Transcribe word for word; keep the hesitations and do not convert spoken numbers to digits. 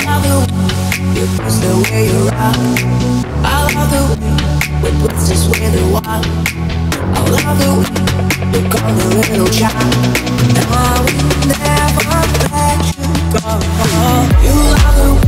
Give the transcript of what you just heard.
love the way you twist the way you rock. I love the way we twist this way the wild. I love the way you call the little child. And I will never let you go. You love the way